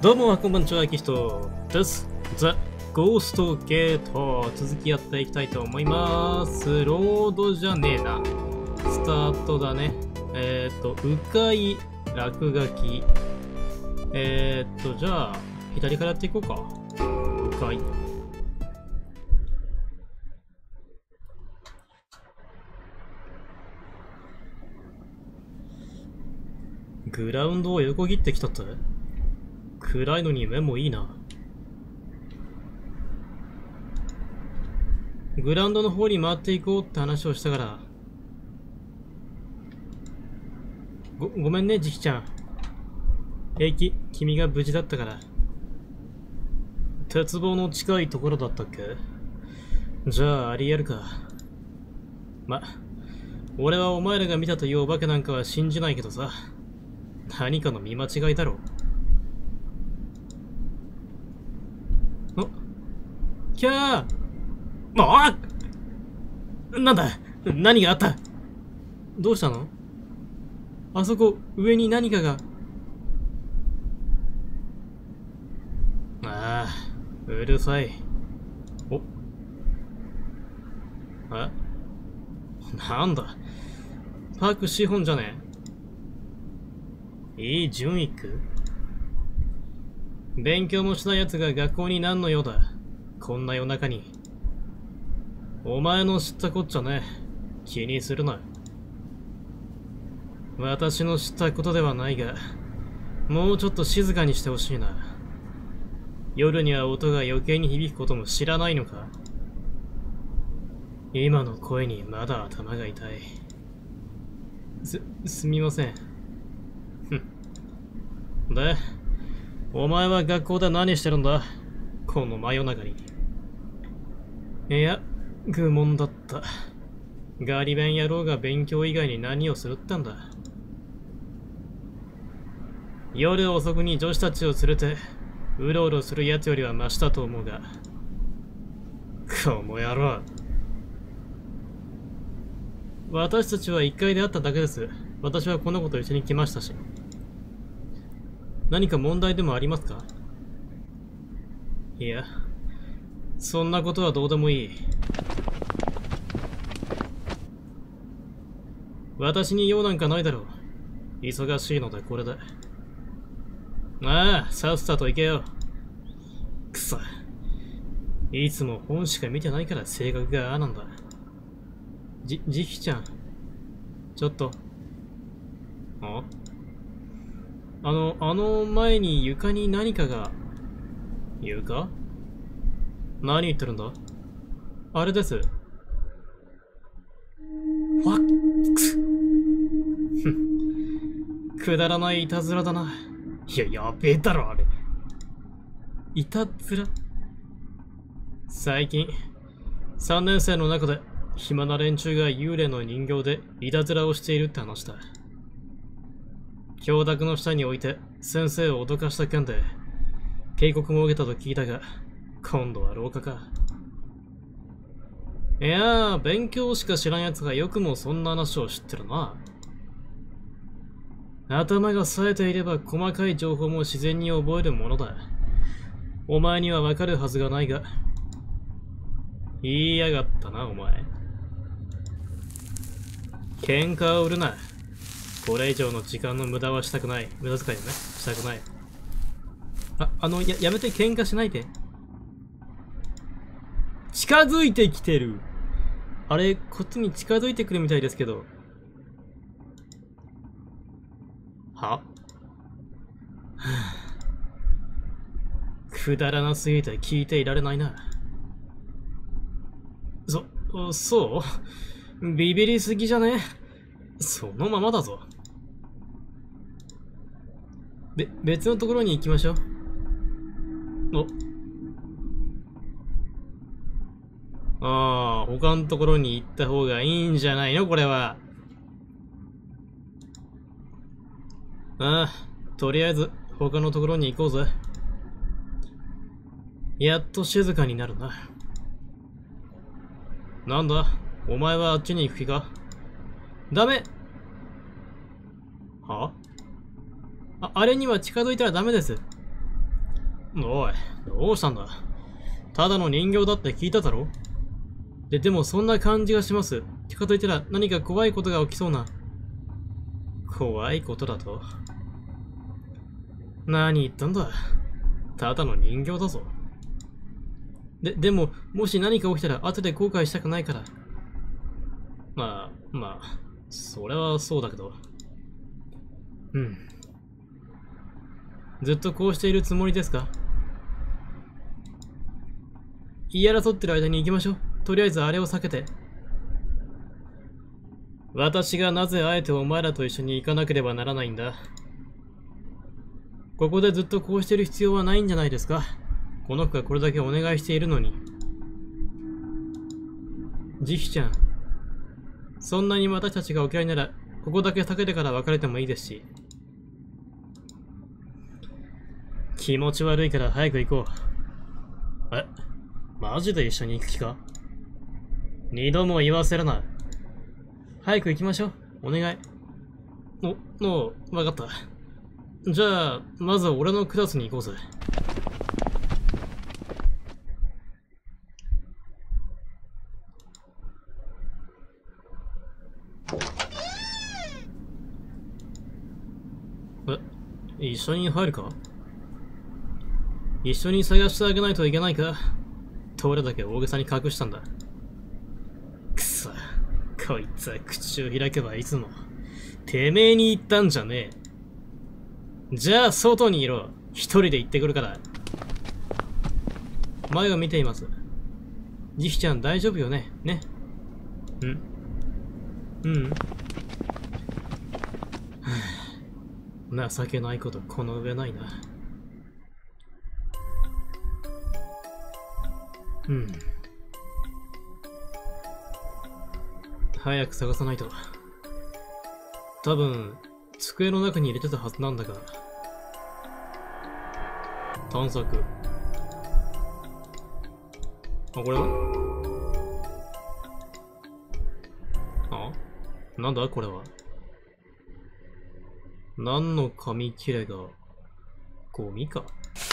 どうも、こんばんちは、あきひとです。ザ・ゴーストゲート、続きやっていきたいと思います。ロードじゃねえな。スタートだね。迂回、落書き。じゃあ、左からやっていこうか。迂回。グラウンドを横切ってきたって？暗いのに目もいいな。グラウンドの方に回っていこうって話をしたから。ごめんね、ジキちゃん。平気、君が無事だったから。鉄棒の近いところだったっけ？じゃあ、ありえるか。俺はお前らが見たというお化けなんかは信じないけどさ。何かの見間違いだろう。キャー！なんだ？何があった？どうしたの？あそこ、上に何かが。ああ、うるさい。なんだ？パーク資本じゃねえ。いい純育？勉強もしない奴が学校に何の用だ？こんな夜中に。お前の知ったこっちゃね。気にするな。私の知ったことではないが、もうちょっと静かにしてほしいな。夜には音が余計に響くことも知らないのか？今の声にまだ頭が痛い。すみません。で、お前は学校で何してるんだ？この真夜中に。いや、愚問だった。ガリ勉野郎が勉強以外に何をするったんだ。夜遅くに女子たちを連れて、うろうろする奴よりはマシだと思うが。この野郎。私たちは1階で会っただけです。私はこの子と一緒に来ましたし。何か問題でもありますか？いや、そんなことはどうでもいい。私に用なんかないだろう。忙しいのでこれで。ああ、さっさと行けよ。くそ。いつも本しか見てないから性格がああなんだ。ジキちゃん。ちょっと。あの前に床に何かが。床？何言ってるんだ？あれです。くだらないいたずらだな。いや、やべえだろ、あれ。いたずら？最近、3年生の中で、暇な連中が幽霊の人形でいたずらをしているって話だ。教卓の下に置いて、先生を脅かした件で、警告も受けたと聞いたが、今度は廊下か。いやー、勉強しか知らん奴がよくもそんな話を知ってるな。頭が冴えていれば細かい情報も自然に覚えるものだ。お前にはわかるはずがないが。言いやがったな、お前。喧嘩を売るな。これ以上の時間の無駄はしたくない。無駄遣いよね。したくない。やめて喧嘩しないで。近づいてきてる。あれ、こっちに近づいてくるみたいですけど。は？くだらなすぎて聞いていられないな。そうビビりすぎじゃね？そのままだぞ。別のところに行きましょう。他のところに行った方がいいんじゃないのこれは。とりあえず他のところに行こうぜ。やっと静かになるな。なんだ？お前はあっちに行く気か？ダメ！は？あれには近づいたらダメです。 おい、どうしたんだ。ただの人形だって聞いただろ。でもそんな感じがします。てかといったら何か怖いことが起きそうな。怖いことだと。何言ったんだ。ただの人形だぞ。でも、もし何か起きたら後で後悔したくないから。まあ、それはそうだけど。うん。ずっとこうしているつもりですか？言い争ってる間に行きましょう。とりあえずあれを避けて。私がなぜあえてお前らと一緒に行かなければならないんだ。ここでずっとこうしてる必要はないんじゃないですか。この子がこれだけお願いしているのに。ジヒちゃん、そんなに私たちがお嫌いなら、ここだけ避けてから別れてもいいですし。気持ち悪いから早く行こう。え、マジで一緒に行く気か？二度も言わせるな。早く行きましょう。お願い。わかった。じゃあ、まず俺のクラスに行こうぜ。一緒に入るか？一緒に探してあげないといけないか？どれだけ大げさに隠したんだ。くそ、こいつは口を開けばいつも、てめえに言ったんじゃねえ。じゃあ外にいろ。一人で行ってくるから。前を見ています。ジヒちゃん大丈夫よね。ね。情けないことこの上ないな。早く探さないと。多分、机の中に入れてたはずなんだが。探索。これは？なんだこれは。何の紙切れが、ゴミか。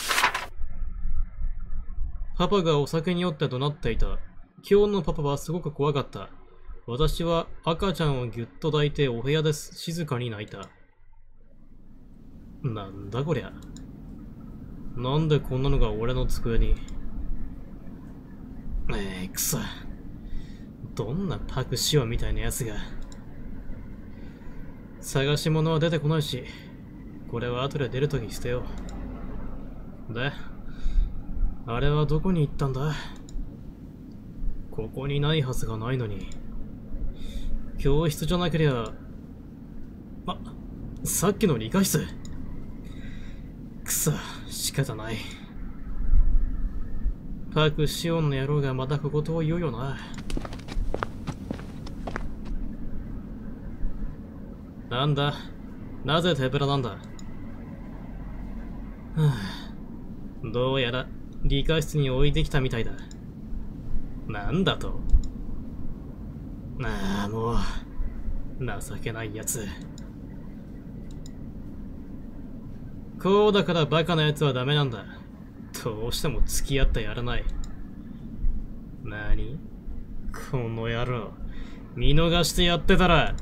パパがお酒に酔って怒鳴っていた。今日のパパはすごく怖かった。私は赤ちゃんをぎゅっと抱いてお部屋で静かに泣いた。なんだこりゃ。なんでこんなのが俺の机に。くそ。どんなパクシオみたいなやつが。探し物は出てこないし、これは後で出るとき捨てよう。で、あれはどこに行ったんだ？ここにないはずがないのに。教室じゃなけりゃ、さっきの理科室。くそ、仕方ない。パクシオンの野郎がまた小言を言うよな。なんだ？なぜ手ぶらなんだ？どうやら理科室に置いてきたみたいだ。なんだと？もう情けないやつ。こうだからバカなやつはダメなんだ。どうしても付き合ってやらない。なに？この野郎、見逃してやってたら。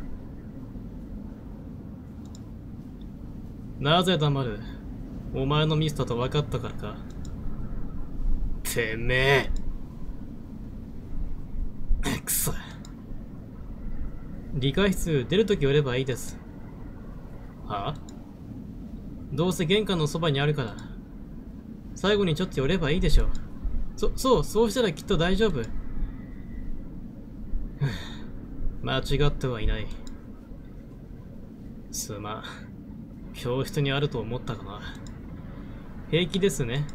なぜ黙る？お前のミスだと分かったからか。てめえ。くそ。理科室出るとき寄ればいいです。どうせ玄関のそばにあるから。最後にちょっと寄ればいいでしょ。そうしたらきっと大丈夫。間違ってはいない。すまん。教室にあると思ったかな。平気ですね。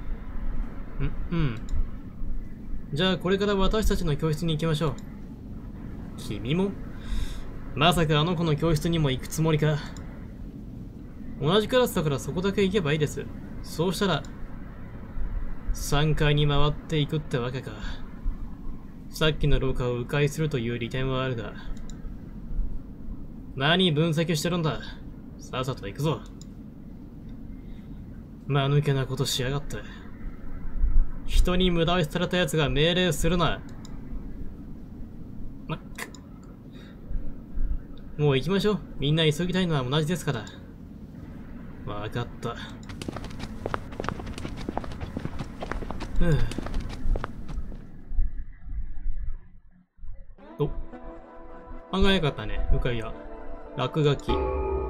じゃあこれから私たちの教室に行きましょう。君も？まさかあの子の教室にも行くつもりか。同じクラスだからそこだけ行けばいいです。そうしたら、3階に回っていくってわけか。さっきの廊下を迂回するという利点はあるが。何分析してるんだ。さっさと行くぞ。 間抜けなことしやがって。人に無駄をされた奴が命令するな。もう行きましょう。みんな急ぎたいのは同じですから。わかった。お、案外良かったね。うかいや。落書き。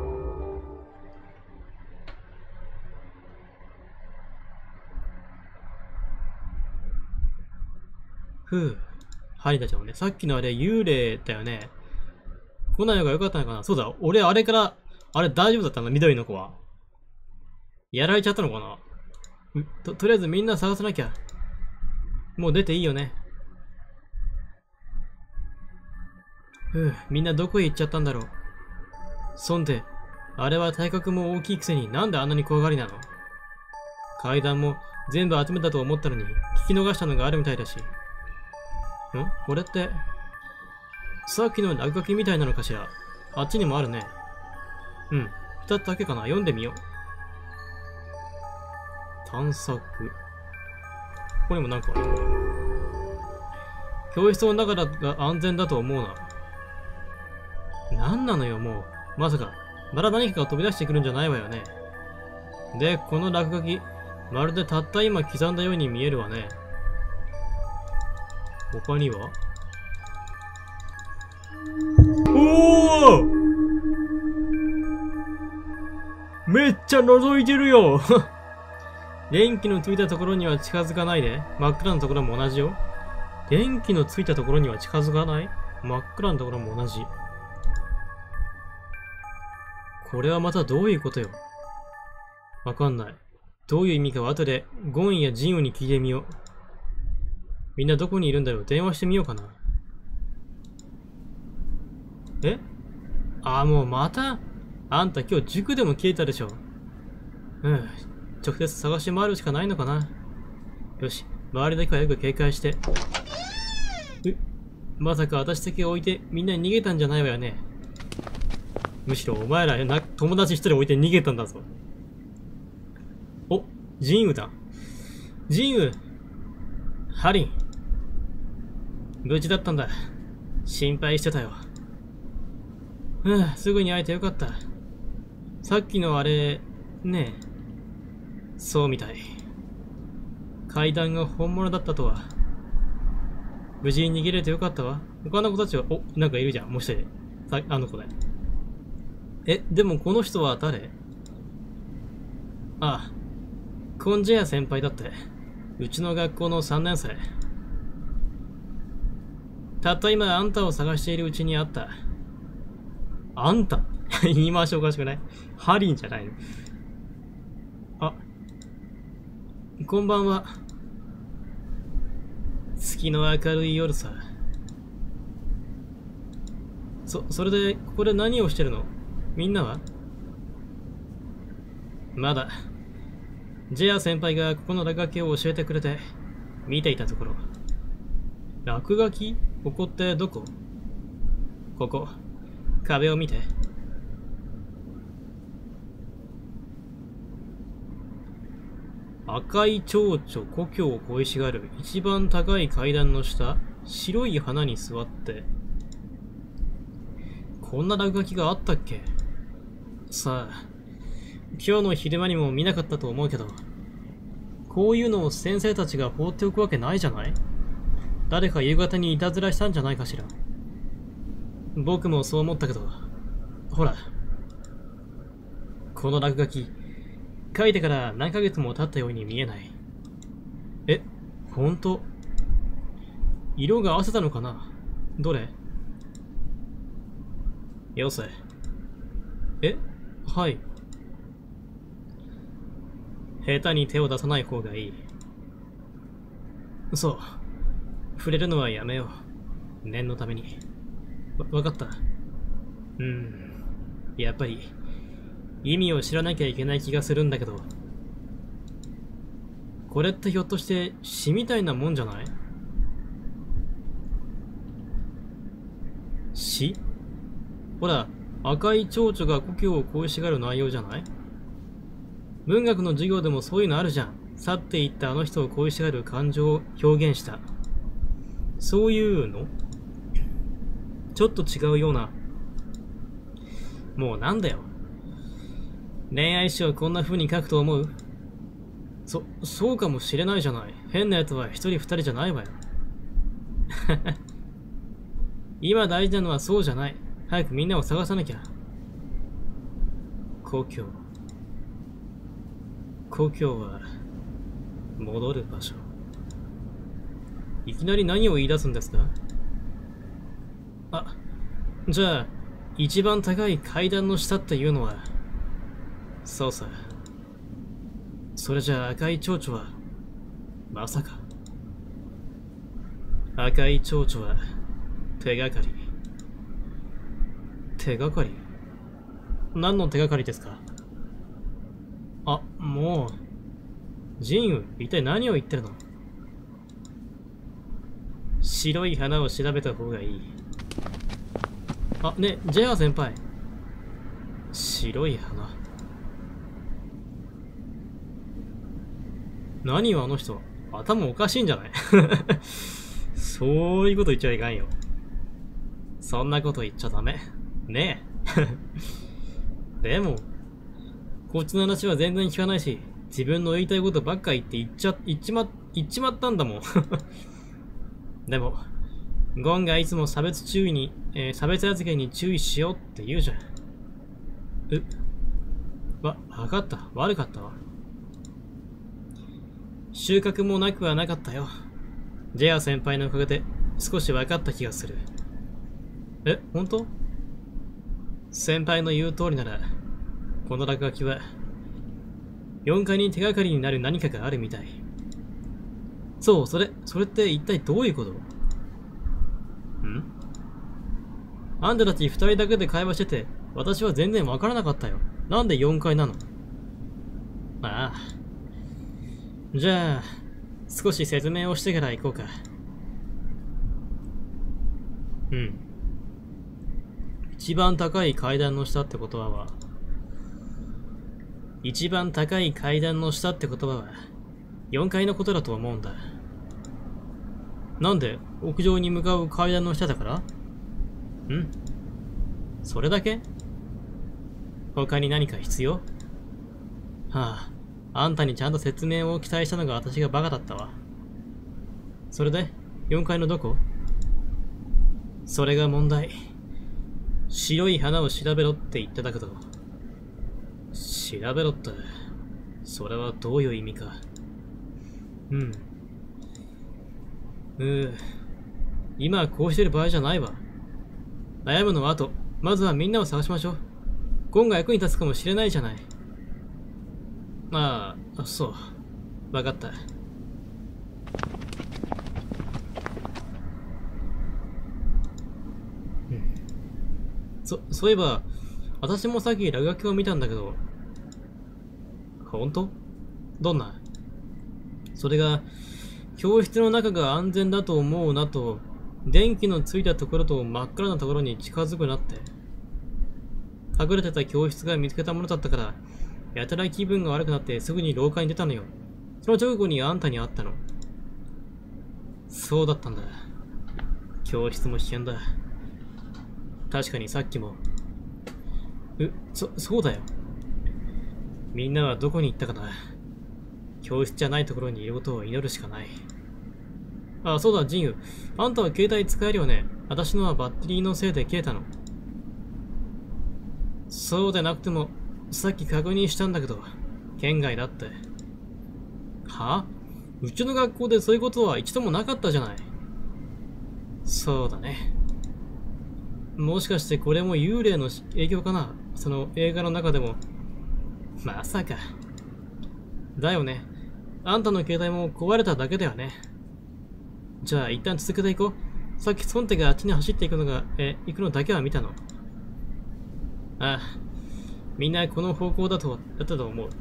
ハリタちゃんもね。さっきのあれ幽霊だよね。来ないのが良かったのかな。そうだ。俺あれから、あれ大丈夫だったの？緑の子は。やられちゃったのかな。とりあえずみんな探さなきゃ。もう出ていいよね。みんなどこへ行っちゃったんだろう。そんで、あれは体格も大きいくせになんであんなに怖がりなの？階段も全部集めたと思ったのに、聞き逃したのがあるみたいだし。これって、さっきの落書きみたいなのかしら。あっちにもあるね。二つだけかな。読んでみよう。探索。ここにもなんかある。教室の中だが安全だと思うな。なんなのよ、もう。まさか、まだ何かが飛び出してくるんじゃないわよね。で、この落書き、まるでたった今刻んだように見えるわね。他には？おお！めっちゃ覗いてるよ電気のついたところには近づかないで。真っ暗なところも同じよ。電気のついたところには近づかない？真っ暗なところも同じ。これはまたどういうことよ。わかんない。どういう意味かは後でゴンやジンウに聞いてみよう。みんなどこにいるんだろう。電話してみようかな。もうまた？あんた今日塾でも消えたでしょ。直接探し回るしかないのかな。よし、周りだけはよく警戒して。まさか私だけ置いてみんなに逃げたんじゃないわよね。むしろお前ら友達一人置いて逃げたんだぞ。お、ジンウだ。ジンウ。ハリン。無事だったんだ。心配してたよ。すぐに会えてよかった。さっきのあれ、ねえ。そうみたい。階段が本物だったとは。無事に逃げれてよかったわ。他の子たちは、なんかいるじゃん。もしあの子だよ。でもこの人は誰？ああ、コンジェヤ先輩だって。うちの学校の3年生。たった今あんたを探しているうちに会った。あんた言い回しおかしくない？ハリンじゃないの？こんばんは。月の明るい夜さ。それで、ここで何をしてるの？みんなは？まだ。ジェア先輩がここの落書きを教えてくれて、見ていたところ。落書き？ここってどこ？ここ。壁を見て。赤い蝶々、故郷を恋しがる。一番高い階段の下、白い花に座って。こんな落書きがあったっけ？さあ、今日の昼間にも見なかったと思うけど、こういうのを先生たちが放っておくわけないじゃない？誰か夕方にいたずらしたんじゃないかしら。僕もそう思ったけど、ほら、この落書き、書いてから何ヶ月も経ったように見えない。ほんと？色が合わせたのかな？どれ？よせ。はい。下手に手を出さない方がいい。そう。触れるのはやめよう。念のために。わかった。やっぱり、意味を知らなきゃいけない気がするんだけど。これってひょっとして詩みたいなもんじゃない？詩？ほら、赤い蝶々が故郷を恋しがる内容じゃない？ 文学の授業でもそういうのあるじゃん。去っていったあの人を恋しがる感情を表現した。そういうのちょっと違うような。もうなんだよ。恋愛詩をこんな風に書くと思う？そうかもしれないじゃない。変なやつは一人二人じゃないわよ。今大事なのはそうじゃない。早くみんなを探さなきゃ。故郷は戻る場所。いきなり何を言い出すんですか？じゃあ一番高い階段の下っていうのは。そうさ。それじゃあ赤い蝶々はまさか。赤い蝶々は手がかり。手がかり？何の手がかりですか？もう。ジンウ、一体何を言ってるの？白い花を調べた方がいい。ね、ジェア先輩。白い花。何よあの人。頭おかしいんじゃない？そういうこと言っちゃいかんよ。そんなこと言っちゃダメ。ねえ。でも、こっちの話は全然聞かないし、自分の言いたいことばっか言って言っちまったんだもん。でも、ゴンがいつも差別発言に注意しようって言うじゃん。わかった。悪かったわ。収穫もなくはなかったよ。ジェア先輩のおかげで少し分かった気がする。本当？先輩の言う通りなら、この落書きは、4階に手がかりになる何かがあるみたい。そう、それって一体どういうこと？あんたたち2人だけで会話してて、私は全然わからなかったよ。なんで4階なの？じゃあ、少し説明をしてから行こうか。一番高い階段の下って言葉は、4階のことだと思うんだ。なんで屋上に向かう階段の下だから？それだけ？他に何か必要？あんたにちゃんと説明を期待したのが私がバカだったわ。それで、4階のどこ？それが問題。白い花を調べろって言ってたけど。調べろって、それはどういう意味か。今はこうしてる場合じゃないわ。悩むのは後。まずはみんなを探しましょう。ゴンが役に立つかもしれないじゃない。そう。わかった。そういえば、私もさっき落書きを見たんだけど。本当？どんな？それが、教室の中が安全だと思うなと、電気のついたところと真っ暗なところに近づくなって。隠れてた教室が見つけたものだったから、やたら気分が悪くなってすぐに廊下に出たのよ。その直後にあんたに会ったの。そうだったんだ。教室も危険だ。確かにさっきも。そうだよ。みんなはどこに行ったかな。教室じゃないところにいることを祈るしかない。そうだ、ジンユ。あんたは携帯使えるよね。私のはバッテリーのせいで切れたの。そうでなくても、さっき確認したんだけど、県外だって。うちの学校でそういうことは一度もなかったじゃない。そうだね。もしかしてこれも幽霊の影響かな？その映画の中でも。まさか。だよね。あんたの携帯も壊れただけだよね。じゃあ一旦続けていこう。さっきソンテがあっちに走っていくのだけは見たの。みんなこの方向だったと思う。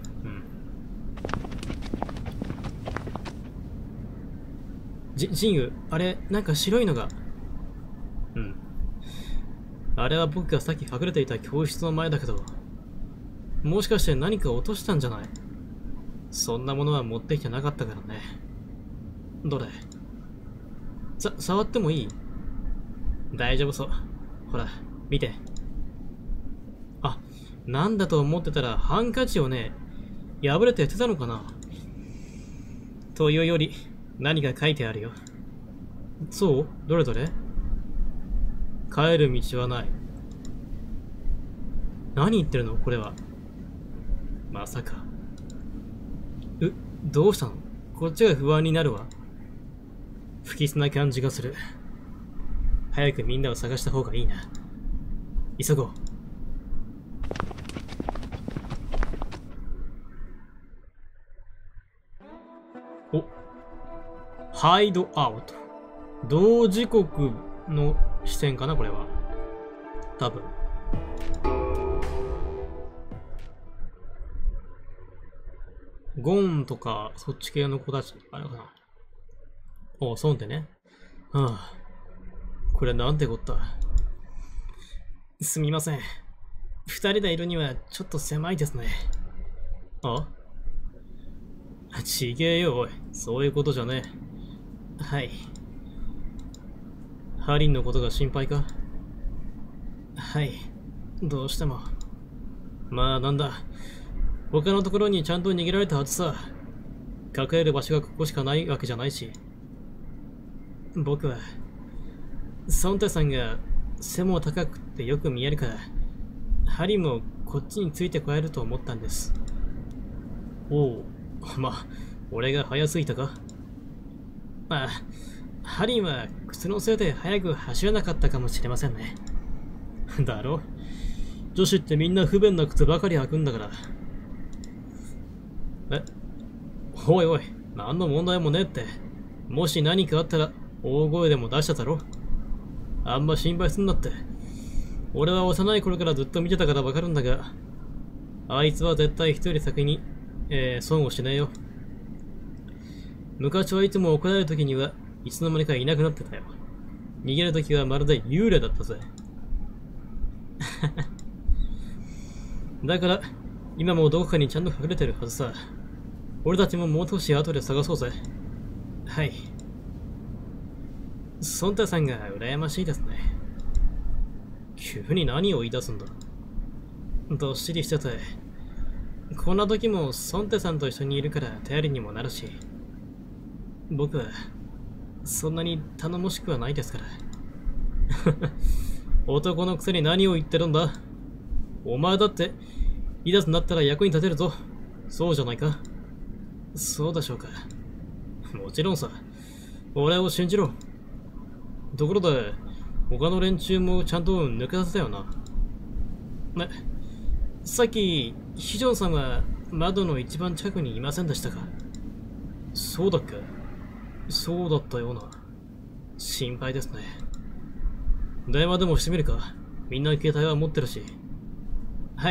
ジンユ、あれ、なんか白いのが。あれは僕がさっき隠れていた教室の前だけど、もしかして何か落としたんじゃない？ そんなものは持ってきてなかったからね。どれ？触ってもいい？大丈夫そう。ほら、見て。あ、なんだと思ってたらハンカチをね、破れて捨てたのかな？というより、何か書いてあるよ。そう？どれどれ？帰る道はない。何言ってるのこれは。まさか。どうしたの？こっちが不安になるわ。不吉な感じがする。早くみんなを探した方がいいな。急ごう。お、ハイドアウト。同時刻の視線かなこれは。多分。ゴーンとか、そっち系の子たちあれかな。そうってね。はあ。これなんてこった。すみません。二人でいるにはちょっと狭いですね。ちげえよ、おい。そういうことじゃねえ。はい。ハリンのことが心配か？はい。どうしても。まあなんだ。他のところにちゃんと逃げられたはずさ。隠れる場所がここしかないわけじゃないし。僕は、ソンタさんが背も高くてよく見えるから、ハリもこっちについてこられると思ったんです。おう、まあ、俺が早すぎたか？まあ、ハリは靴のせいで早く走らなかったかもしれませんね。だろ？女子ってみんな不便な靴ばかり履くんだから。おいおい、何の問題もねえって。もし何かあったら、大声でも出しただろ。あんま心配すんなって。俺は幼い頃からずっと見てたからわかるんだが、あいつは絶対人より先に、損をしねえよ。昔はいつも怒られる時にはいつの間にかいなくなってたよ。逃げる時はまるで幽霊だったぜ。だから、今もどこかにちゃんと隠れてるはずさ。俺たちももう少し後で探そうぜ。はい。ソンタさんが羨ましいですね。急に何を言い出すんだ。どっしりしてて。こんな時もソンタさんと一緒にいるから頼りにもなるし。僕は、そんなに頼もしくはないですから。男のくせに何を言ってるんだ。お前だって、いざとなったら役に立てるぞ。そうじゃないか。そうでしょうか。もちろんさ。俺を信じろ。ところで、他の連中もちゃんと抜け出せたよな。さっき、ヒジョンさんは窓の一番近くにいませんでしたか？そうだっけ？そうだったような。心配ですね。電話でもしてみるか。みんな携帯は持ってるし。はい。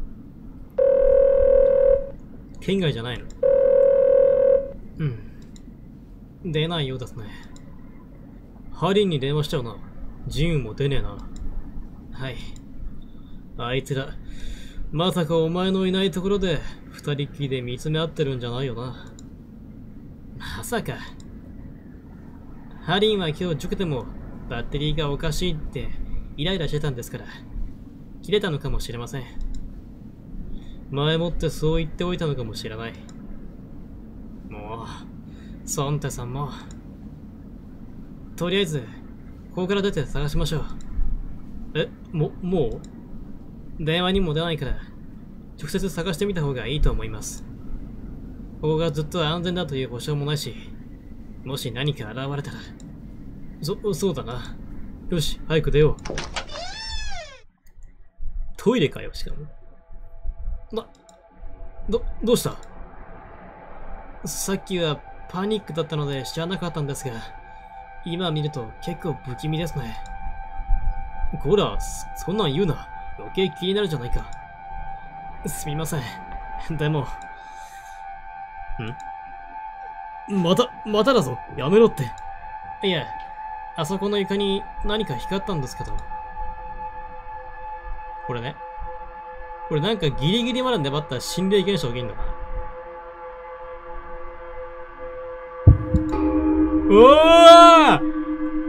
県外じゃないの？うん。出ないようですね。ハリンに電話しちゃうな。ジンも出ねえな。はい。あいつら、まさかお前のいないところで二人っきりで見つめ合ってるんじゃないよな。まさか。ハリンは今日塾でもバッテリーがおかしいってイライラしてたんですから、切れたのかもしれません。前もってそう言っておいたのかもしれない。もう、ソンテさんも。とりあえず、ここから出て探しましょう。もう電話にも出ないから、直接探してみた方がいいと思います。ここがずっと安全だという保証もないし、もし何か現れたら。そうだな。よし、早く出よう。トイレかよ、しかも。どうした？さっきはパニックだったので知らなかったんですが、今見ると結構不気味ですね。こら、そんなん言うな。余計気になるじゃないか。すみません。でも。まただぞ。やめろって。いや、あそこの床に何か光ったんですけど。これね。これなんかギリギリまで粘った心霊現象起きんのかおー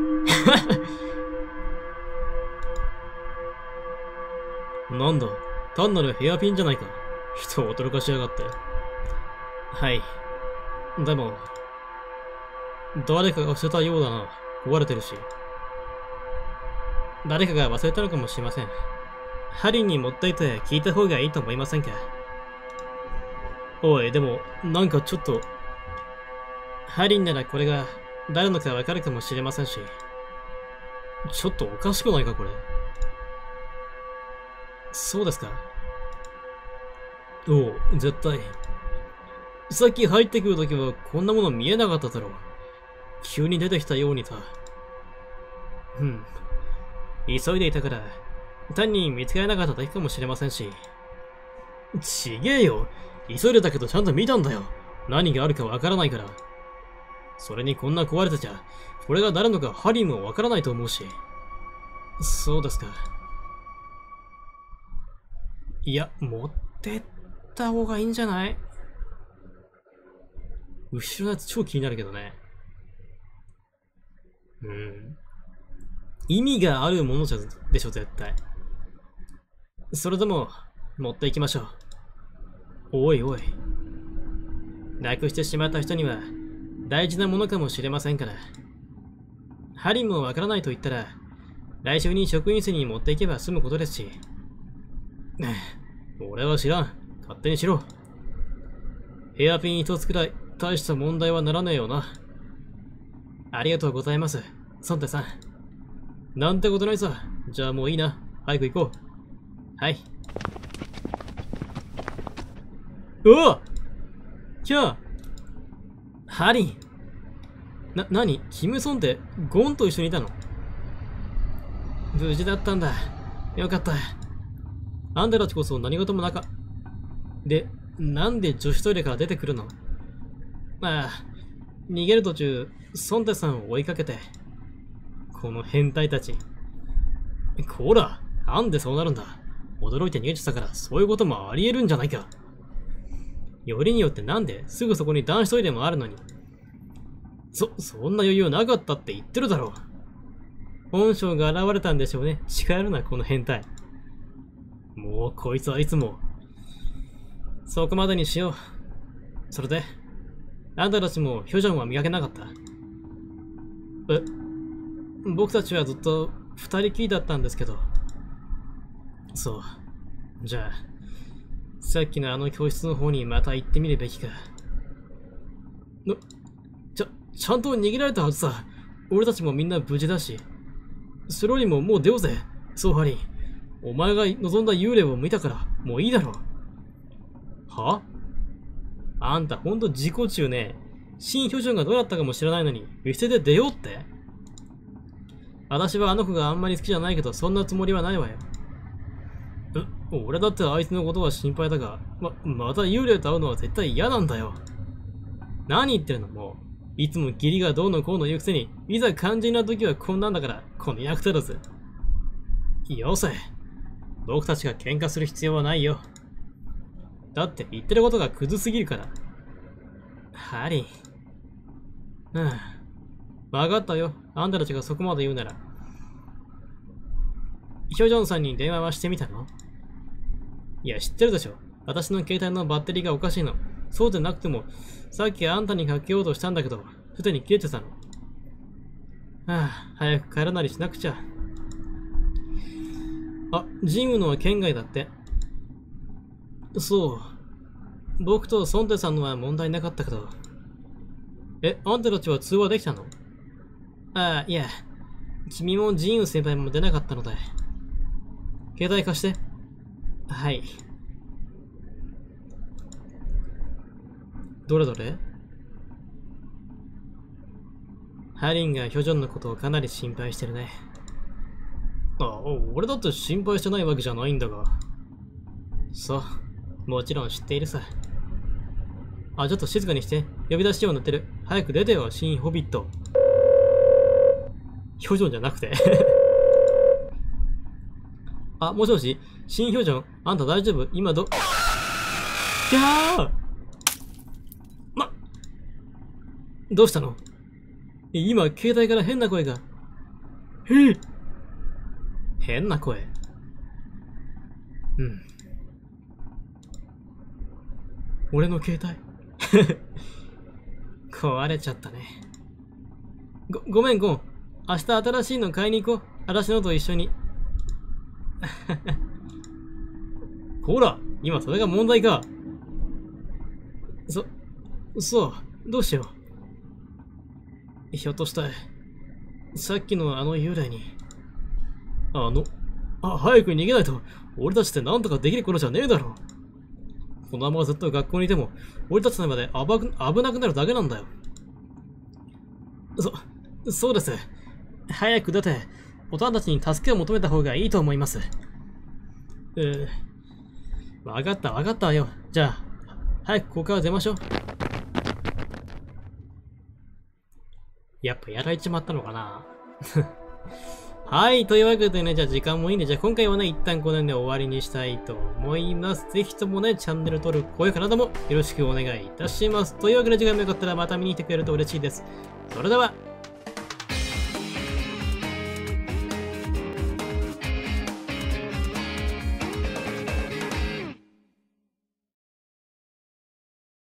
なんだ、単なるヘアピンじゃないか。人を驚かしやがって。はい。でも、誰かが捨てたようだな。壊れてるし。誰かが忘れたのかもしれません。ハリーに持っていて聞いた方がいいと思いませんか？おい、でも、なんかちょっと、ハリーならこれが誰のかわかるかもしれませんし、ちょっとおかしくないか、これ。そうですか。おう、絶対。さっき入ってくるときはこんなもの見えなかっただろう。急に出てきたようにさ。急いでいたから、単に見つからなかっただけかもしれませんし。ちげえよ。急いでたけどちゃんと見たんだよ。何があるかわからないから。それにこんな壊れてちゃ、これが誰のかハリーもわからないと思うし。そうですか。いや、持ってった方がいいんじゃない？後ろのやつ超気になるけどね。意味があるものじゃでしょ、絶対。それでも、持っていきましょう。おいおい。なくしてしまった人には、大事なものかもしれませんから。ハリーもわからないと言ったら、来週に職員室に持っていけば済むことですし。俺は知らん。勝手にしろ。ヘアピン一つくらい、大した問題はならねえよな。ありがとうございます、ソンテさん。なんてことないさ。じゃあもういいな。早く行こう。はい。おお！キャー！ハリー。何？キムソンってゴンと一緒にいたの？無事だったんだ。よかった。あんたたちこそ何事もなか。で、なんで女子トイレから出てくるの？まあ、逃げる途中、ソンテさんを追いかけて。この変態たち。こら、なんでそうなるんだ？驚いて逃げてたからそういうこともあり得るんじゃないか。よりによってなんですぐそこに男子トイレもあるのに。そんな余裕なかったって言ってるだろう。本性が現れたんでしょうね。近寄るな、この変態。もうこいつはいつも。そこまでにしよう。それで、あんたたちもヒョジョンは見かけなかった？僕たちはずっと二人きりだったんですけど。そう。じゃあ、さっきのあの教室の方にまた行ってみるべきか。ちゃんと逃げられたはずさ。俺たちもみんな無事だし。それよりももう出ようぜ。そうハリー。お前が望んだ幽霊を見たから、もういいだろ。は？あんたほんと自己中ね。新巨人がどうやったかも知らないのに、見捨てて出ようって？私はあの子があんまり好きじゃないけど、そんなつもりはないわよ。俺だってあいつのことは心配だが、また幽霊と会うのは絶対嫌なんだよ。何言ってるのもう。いつも義理がどうのこうの言うくせに、いざ肝心な時はこんなんだから、この役立たず。よせ。僕たちが喧嘩する必要はないよ。だって言ってることがクズすぎるから。ハリー。わかったよ。あんたたちがそこまで言うなら。ヒョジョンさんに電話はしてみたの？いや、知ってるでしょ。私の携帯のバッテリーがおかしいの。そうでなくても、さっきあんたにかけようとしたんだけど、すでに切れてたの。早く帰らなりしなくちゃ。ジムの県外だって。そう。僕とソンテさんのは問題なかったけど。あんたたちは通話できたの？いや。君もジンウ先輩も出なかったので。携帯貸して。はい。どれどれ？ハリンがヒョジョンのことをかなり心配してるね。俺だって心配してないわけじゃないんだが。そう、もちろん知っているさ。ちょっと静かにして。呼び出し音鳴ってる。早く出てよ、新ホビット。ヒョジョンじゃなくて。もしもし、新ヒョジョン、あんた大丈夫？今キャー！どうしたの？ 今、携帯から変な声が。変な声。うん。俺の携帯壊れちゃったね。ごめん、ゴン。明日新しいの買いに行こう。私のと一緒に。ほら、今それが問題か。そう、どうしよう。ひょっとして、さっきのあの幽霊に。早く逃げないと、俺たちってなんとかできる頃じゃねえだろ。このままずっと学校にいても、俺たちのまで危なくなるだけなんだよ。そうです。早く出て、大人たちに助けを求めた方がいいと思います。わかったよ。じゃあ、早くここから出ましょう。やっぱやられちまったのかなはい、というわけでね、じゃあ時間もいいんで、じゃあ今回はね、一旦この辺で終わりにしたいと思います。ぜひともね、チャンネル登録、高評価などもよろしくお願いいたします。というわけで次回もよかったらまた見に来てくれると嬉しいです。それでは、